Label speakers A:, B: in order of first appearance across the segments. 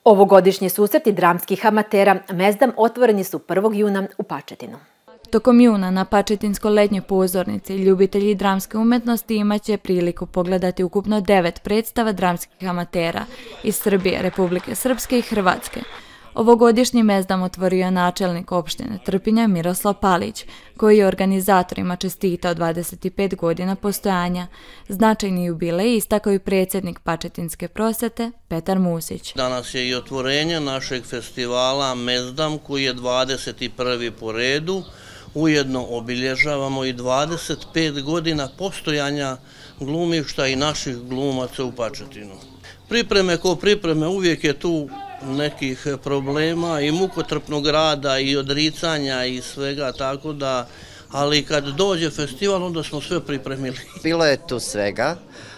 A: Ovogodišnji susreti dramskih amatera Mezdam otvoreni su 1. juna u Pačetinu.
B: Tokom juna na Pačetinsko-letnjoj pozornici ljubitelji dramske umetnosti imaće priliku pogledati ukupno 9 predstava dramskih amatera iz Srbije, Republike Srpske i Hrvatske. Ovogodišnji Mezdam otvorio načelnik opštine Trpinja Miroslav Palić, koji je organizatorima čestitao 25 godina postojanja. Značajni jubilej istakao i predsjednik Pačetinske prosvete Petar Musić.
C: Danas je i otvorenje našeg festivala Mezdam, koji je 21. po redu. Ujedno obilježavamo i 25 godina postojanja glumišta i naših glumaca u Pačetinu. Pripreme ko pripreme, uvijek je tu nekih problema i mukotrpnog rada i odricanja i svega, tako da, ali kad dođe festival onda smo sve pripremili.
D: Bilo je tu svega,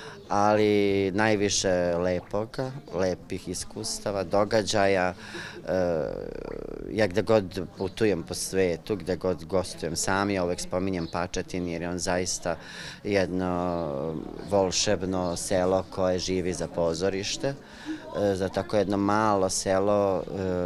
D: ali najviše lepih iskustava, događaja. Ja gde god putujem po svetu, gde god gostujem sam, ja uvek spominjem Pačetin jer je on zaista jedno volšebno selo koje živi za pozorište. Za tako jedno malo selo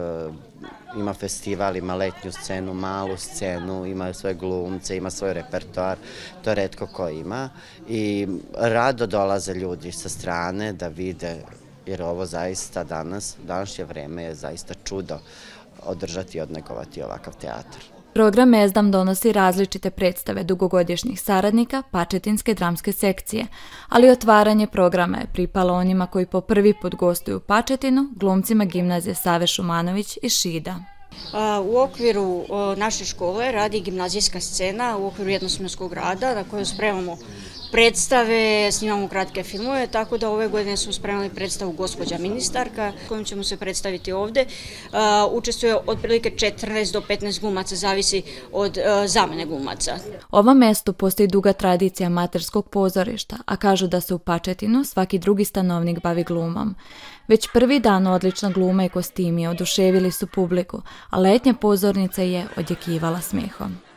D: ima festival, ima letnju scenu, malu scenu, ima svoje glumce, ima svoj repertoar, to retko ko ima. I rado dolaze ljudi sa strane da vide, jer ovo zaista današnje vreme je zaista čudo održati i odnegovati ovakav teatar.
B: Program Mezdam donosi različite predstave dugogodišnjih saradnika Pačetinske dramske sekcije, ali otvaranje programa je pripalo onima koji po prvi put gostuju u Pačetinu, glumcima gimnazije Save Šumanović iz Šida.
E: U okviru naše škole radi gimnazijska scena u okviru jednosmenskog rada na kojoj spremamo predstave, snimamo kratke filmove, tako da ove godine smo spremali predstavu Gospođa ministarka, kojom ćemo se predstaviti ovde. Učestvuje otprilike 14 do 15 glumaca, zavisi od zamene glumaca.
B: Ovom mestu postoji duga tradicija amaterskog pozorišta, a kažu da se u Pačetinu svaki drugi stanovnik bavi glumom. Već prvi dan odlična gluma i kostimi oduševili su publiku, a letnja pozornica je odjekivala smehom.